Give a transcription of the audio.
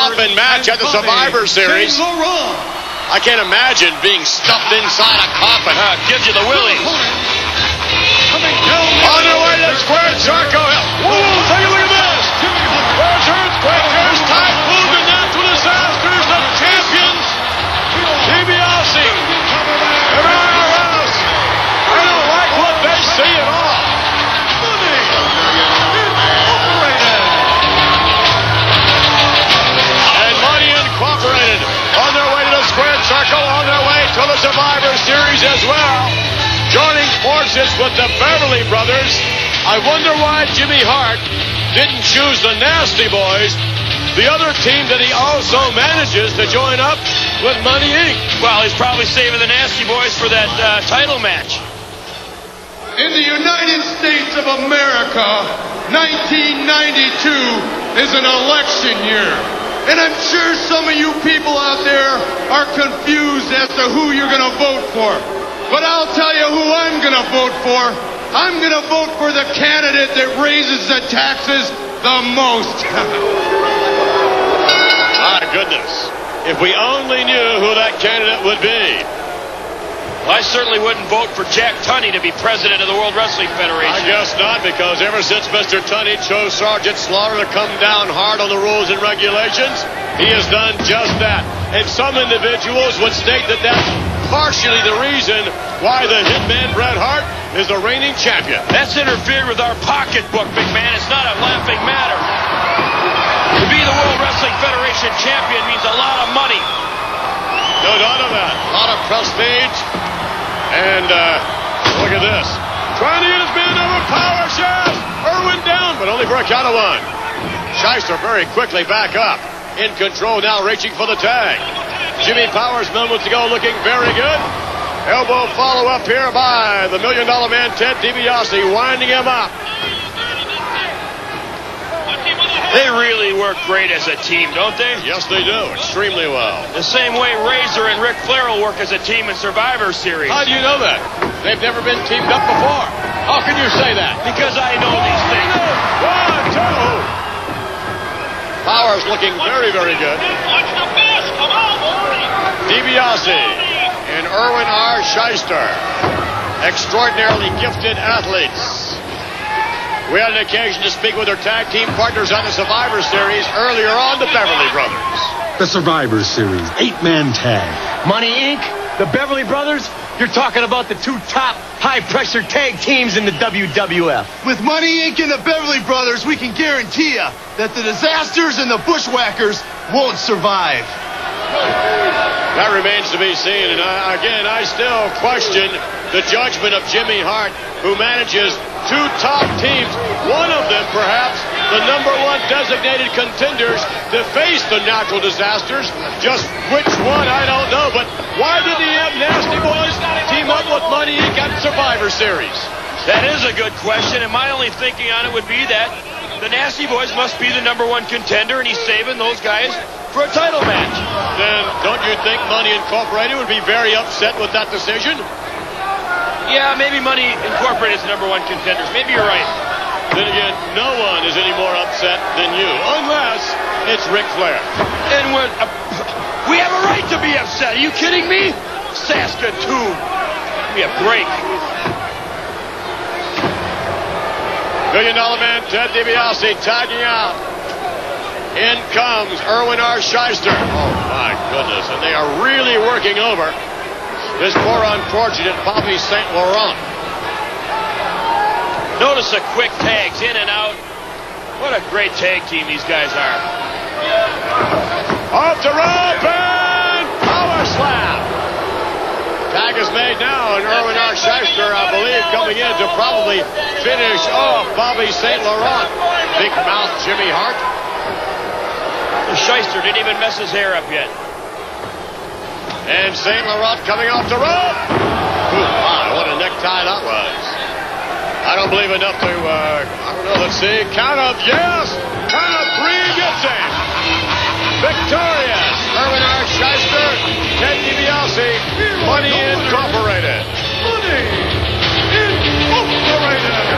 coffin match at the Survivor Series. Laurent. I can't imagine being stuffed inside a coffin. Gives you the willies. Coming down On their way to the square circle. Whoa, take a look at this. There's Earthquake. There's Typhoon. The natural disasters. The champions. DiBiase. And IRS. I don't like what they see at all. And Money Incorporated on their way to the squared circle, on their way to the Survivor Series as well. Joining forces with the Beverly Brothers. I wonder why Jimmy Hart didn't choose the Nasty Boys, the other team that he also manages to join up with Money Inc. Well, he's probably saving the Nasty Boys for that title match. In the United States of America, 1992 is an election year. And I'm sure some of you people out there are confused as to who you're going to vote for. But I'll tell you who I'm going to vote for. I'm going to vote for the candidate that raises the taxes the most. My goodness. If we only knew who that candidate would be. Well, I certainly wouldn't vote for Jack Tunney to be president of the World Wrestling Federation. I guess not, because ever since Mr. Tunney chose Sergeant Slaughter to come down hard on the rules and regulations, he has done just that. And some individuals would state that that's partially the reason why the Hitman Bret Hart is the reigning champion. That's interfered with our pocketbook, big man. It's not a laughing matter. To be the World Wrestling Federation champion means a lot of money. No doubt of that. A lot of prestige. And look at this. Trying to use man over power shaft. Irwin down, but only for a count of one. Shyster very quickly back up. In control now, reaching for the tag. Jimmy Powers moments ago looking very good. Elbow follow-up here by the $1 Million Man, Ted DiBiase, winding him up. They really work great as a team, don't they? Yes, they do. Extremely well. The same way Razor and Ric Flair will work as a team in Survivor Series. How do you know that? They've never been teamed up before. How can you say that? Because I know these things. 1, 2. Powers looking very, very good. DiBiase and Irwin R. Shyster. Extraordinarily gifted athletes. We had an occasion to speak with their tag team partners on the Survivor Series earlier on, the Beverly Brothers. The Survivor Series, 8-man tag. Money Inc., the Beverly Brothers, you're talking about the two top high-pressure tag teams in the WWF. With Money Inc. and the Beverly Brothers, we can guarantee you that the Disasters and the Bushwhackers won't survive. That remains to be seen, and I still question the judgment of Jimmy Hart, who manages two top teams, one of them perhaps the #1 designated contenders to face the natural disasters. Just which one, I don't know, but why did he have Nasty Boys team up with Money Inc. at Survivor Series? That is a good question, and my only thinking on it would be that the Nasty Boys must be the #1 contender, and he's saving those guys for a title match. Then don't you think Money Incorporated would be very upset with that decision? Yeah, maybe Money Incorporated is the #1 contenders. Maybe you're right. Then again, no one is any more upset than you, unless it's Ric Flair. And we have a right to be upset. Are you kidding me? Saskatoon. Give me a break. $1 Million Man Ted DiBiase tagging out. In comes Irwin R. Shyster. Oh, my goodness. And they are really working over this poor unfortunate Bobby St. Laurent. Notice the quick tags in and out. What a great tag team these guys are. Off the rope and power slam. Tag is made now, and Irwin R. Shyster, I believe, coming in to probably finish off Bobby St. Laurent. Big mouth Jimmy Hart. The Shyster didn't even mess his hair up yet. And St. Laurent coming off the rope. Ooh, my, what a necktie that was. I don't believe enough to, I don't know, let's see. Count of, yes! Count of 3 gets it. Victorious. Irwin R. Shyster, Ted DiBiase, Money Incorporated. Money